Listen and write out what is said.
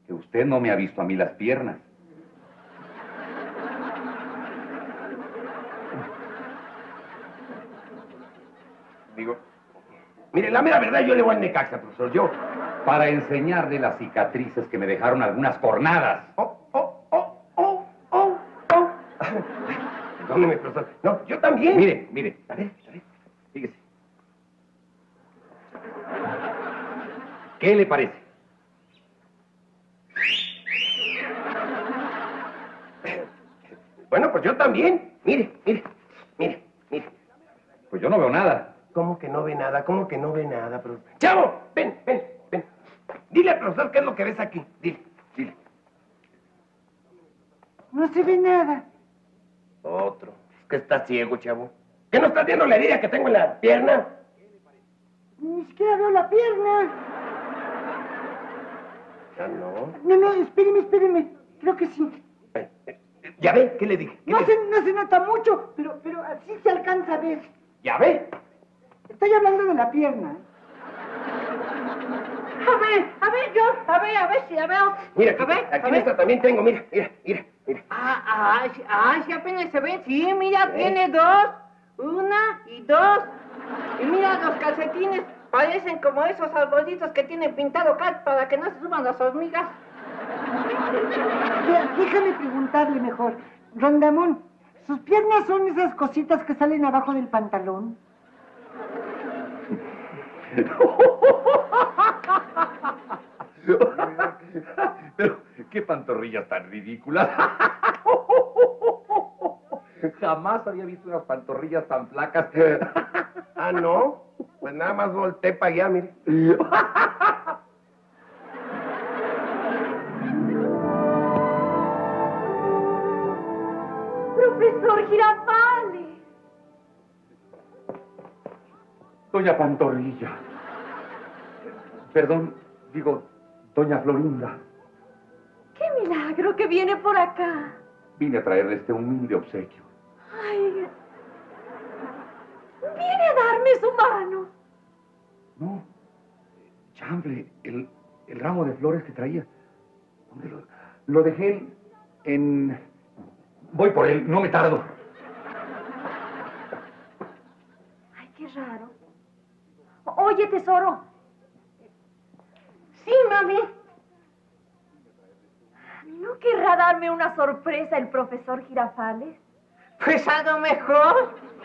Que usted no me ha visto a mí las piernas. Digo, mire, la mera verdad, yo le voy al Necaxa, profesor. Yo... Para enseñarle las cicatrices que me dejaron algunas cornadas. Perdóneme, profesor. No, yo también. Mire. A ver, fíjese. ¿Qué le parece? Bueno, pues yo también. Mire. Pues yo no veo nada. ¿Cómo que no ve nada? ¿Cómo que no ve nada, profesor? ¡Chavo! Ven. Dile al profesor qué es lo que ves aquí. Dile. No se ve nada. Otro. Es que está ciego, chavo. ¿Qué no estás viendo la herida que tengo en la pierna? Ni siquiera veo la pierna. Ya no. No, espéreme. Creo que sí. ¿Ya ve? ¿Qué le dije? No se nota mucho, pero así se alcanza a ver. ¿Ya ve? Estoy hablando de la pierna. A ver si la veo. Mira, aquí en esta también tengo, mira. Sí, apenas se ve. Sí, mira, tiene dos. Una y dos. Y mira, los calcetines parecen como esos arbolitos que tienen pintado acá para que no se suban las hormigas. Déjame preguntarle mejor. Rondamón, ¿sus piernas son esas cositas que salen abajo del pantalón? Pero, qué pantorrillas tan ridículas. Jamás había visto unas pantorrillas tan flacas. Ah, ¿no? Pues nada más volteé para allá, mire. Profesor Girafales. Doña Pantorrilla. Perdón, digo, doña Florinda. ¡Qué milagro que viene por acá! Vine a traerle este humilde obsequio. ¡Ay! ¡Viene a darme su mano! No, chambre, el ramo de flores que traía. ¿Dónde lo dejé en... Voy por él, no me tardo. ¡Ay, qué raro! Oye, tesoro. Sí, mami. ¿No querrá darme una sorpresa el profesor Girafales? Pues a lo mejor.